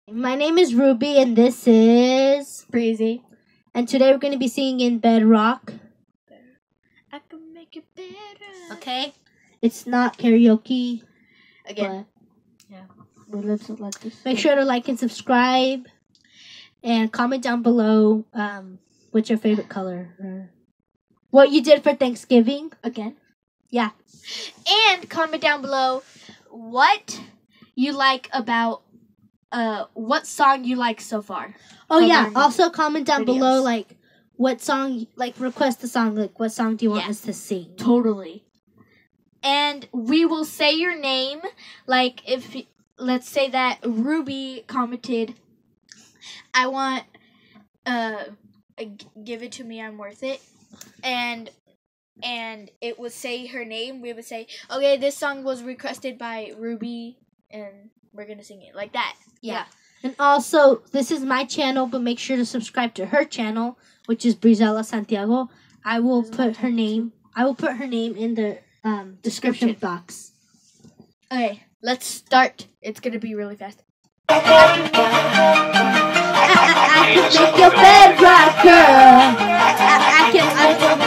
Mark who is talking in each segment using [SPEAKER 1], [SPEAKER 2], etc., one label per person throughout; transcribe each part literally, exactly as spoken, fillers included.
[SPEAKER 1] My name is Ruby and this is
[SPEAKER 2] Breezy.
[SPEAKER 1] And today we're going to be singing in Bedrock.
[SPEAKER 2] I can make it better.
[SPEAKER 1] Okay? It's not karaoke.
[SPEAKER 2] Again.
[SPEAKER 1] Yeah. But let's like this. Make sure to like and subscribe. And comment down below um, what's your favorite color. Or what you did for Thanksgiving.
[SPEAKER 2] Again.
[SPEAKER 1] Yeah.
[SPEAKER 2] And comment down below what you like about uh what song you like so far.
[SPEAKER 1] Oh yeah. Also comment down
[SPEAKER 2] videos.
[SPEAKER 1] below like what song, like request a song, like what song do you want
[SPEAKER 2] Yeah.
[SPEAKER 1] us to sing?
[SPEAKER 2] Totally. And we will say your name. Like if let's say that Ruby commented, I want uh g- give it to me, I'm worth it. And and it would say her name. We would say, okay, this song was requested by Ruby and we're gonna sing it like that.
[SPEAKER 1] Yeah. And also, this is my channel, but make sure to subscribe to her channel, which is Brizella Santiago. I will put her name. I will put her name in the um, description,
[SPEAKER 2] Description.
[SPEAKER 1] box.
[SPEAKER 2] Okay, let's start. It's gonna be really fast.
[SPEAKER 1] I, I, I can make your bed rock, girl. I, I can.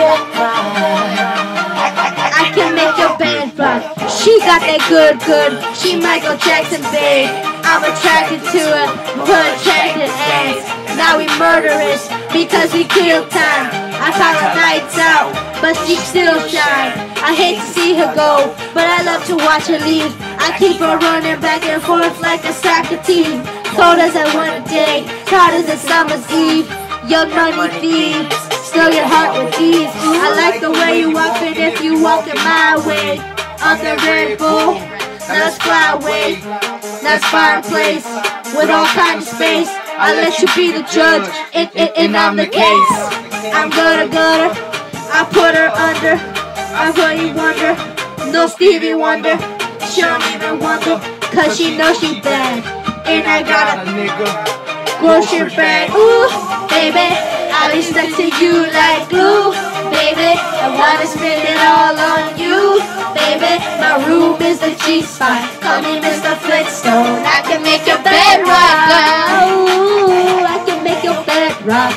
[SPEAKER 1] I, I can make your bed rock. She got that good, good. She Michael Jackson, babe. I'm attracted to her, her attracted ass. Now we murderous because we kill time. I call her nights out, but she still shine. I hate to see her go, but I love to watch her leave. I keep her running back and forth like a soccer team. Cold as a winter day, hot as a summer's eve. Young money thieves, still your heart with ease. I like the way you walk, and if you walk in my way, on the Red Bull, let's fly away. That's fireplace with all kinds of space. I let you be the judge, and, and, and I'm the case. I'm gonna gutter, I put her under. I really wonder, no Stevie Wonder. She don't even wonder, cause she knows she bad. And I got a nigga grocery bag. Ooh, baby, I'll be stuck to you like glue. Baby, I wanna spend it all on you. Baby, my room is a G-spot. Call me Mister Flintstone. I can make your bed rock, girl. Ooh, I can make your bed rock.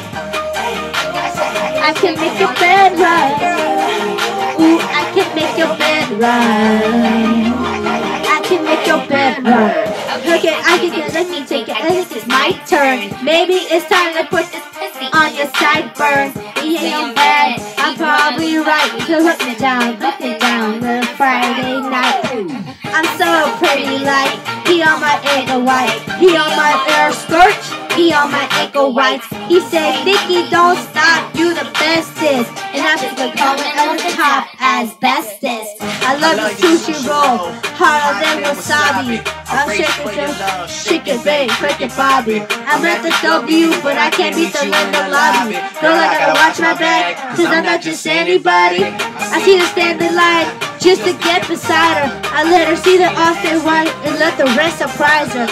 [SPEAKER 1] I can make your bed rock. Ooh, I can make your bed rock. I can make your bed rock. Okay, I can get, let me take it. I think it's my turn. Maybe it's time to put this pussy on your sideburn. He ain't bad, I'm probably right. So hook me down, hook me down the Friday night. I'm so pretty like he on my ankle white. He on my air skirt, he on my ankle whites. He said, Nikki, don't stop, you the bestest. And I should be calling on the top as bestest. I love the sushi roll, harder than wasabi. I'm shaking some chicken bake, cricket Bobby. I'm at the W, but I can't beat the Linda lobby. Girl, I gotta watch my back, cause I'm not just anybody. I see her standing line just to get beside her. I let her see the Austin White and let the rest surprise her.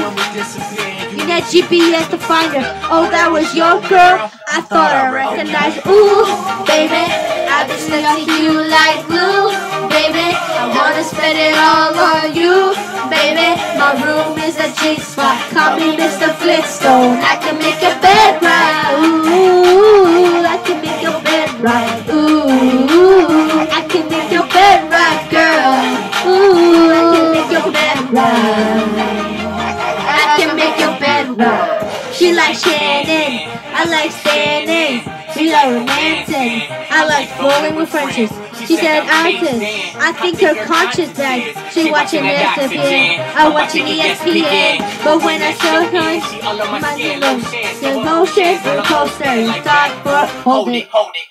[SPEAKER 1] You need G P S to find her. Oh, that was your girl? I thought I recognized her. Ooh, baby, I've been stuck to you like glue. Baby, I wanna spend it all on you. Baby, my room is a G-spot. Call me Mister Flintstone. I can make your bed right. Ooh, I can make your bed right. Ooh, I can make your bed right, girl. Ooh, I can make your bed right. I can make your bed right. She like Shannon, I like standing. We like romancing, I like fooling with Frenches. She said Alton, I think her conscious bag. She watching S F N, I watching E S P N. But when I show her my little emotions and posters, start for hold it.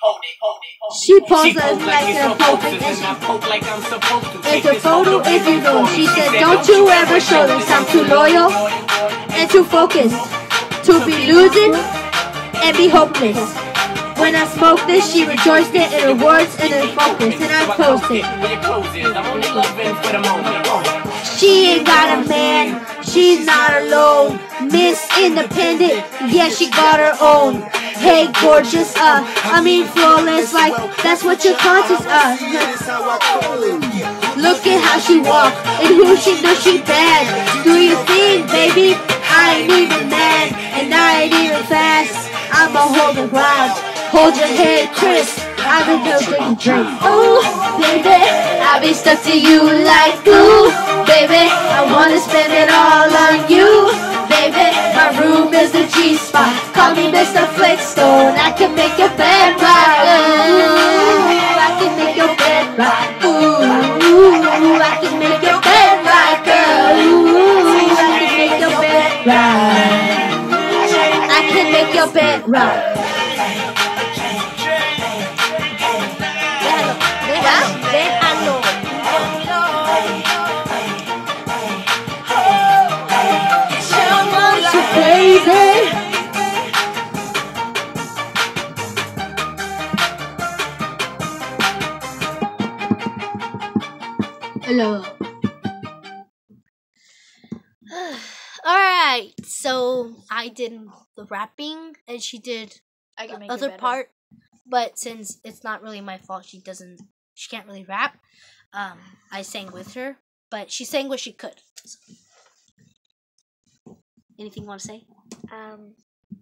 [SPEAKER 1] She poses like a pope and she it's a photo if you know. She said, don't you ever show this. I'm too loyal and too focused to be losing and be hopeless. When I smoke this, she rejoiced it in her words and her focus, and I post it. She ain't got a man, she's not alone. Miss Independent, yeah, she got her own. Hey, gorgeous, uh, I mean flawless, like that's what your conscience, uh. Look at how she walk, and who she knows she bad. Do your thing, baby. I ain't New Hold your head, Chris. I've been taking drink. Ooh, baby, I'll be stuck to you like glue. Baby, I wanna spend it all on you. Baby, my room is the G-spot. Call me Mister Flintstone. I can make your bed rock. Ooh, I can make your bed rock. Ooh, I can make your bed rock. Ooh, I can make your bed rock. I can make your bed rock. Baby. Hello.
[SPEAKER 3] Alright, so I did the rapping and she did
[SPEAKER 2] I can
[SPEAKER 3] the
[SPEAKER 2] make
[SPEAKER 3] other
[SPEAKER 2] it better.
[SPEAKER 3] part. But since it's not really my fault, she doesn't she can't really rap. Um, I sang with her, but she sang what she could. So. Anything you want to say?
[SPEAKER 2] Um,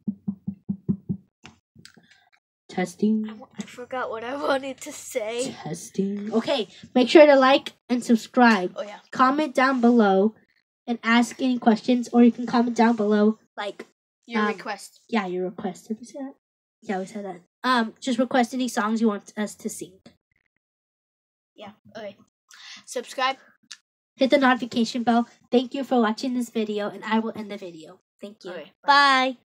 [SPEAKER 1] Testing.
[SPEAKER 2] I, w- I forgot what I wanted to say.
[SPEAKER 1] Testing. Okay, make sure to like and subscribe.
[SPEAKER 2] Oh yeah.
[SPEAKER 1] Comment down below and ask any questions, or you can comment down below, like,
[SPEAKER 2] Your
[SPEAKER 1] Um,
[SPEAKER 2] request.
[SPEAKER 1] yeah, your request. Did we say that? Yeah, we said that. Um, just request any songs you want us to sing.
[SPEAKER 2] Yeah. Okay. Subscribe.
[SPEAKER 1] Hit the notification bell. Thank you for watching this video, and I will end the video. Thank you.
[SPEAKER 2] Okay, bye.
[SPEAKER 1] Bye.